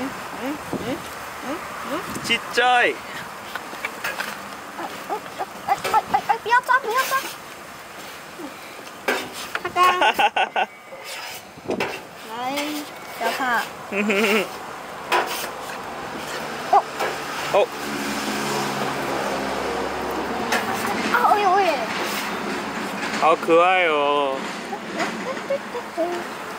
진짜 이。 不要抓，不要抓！阿刚，来，不要怕。哦。 哦。 哎呦喂！ 好可爱哦。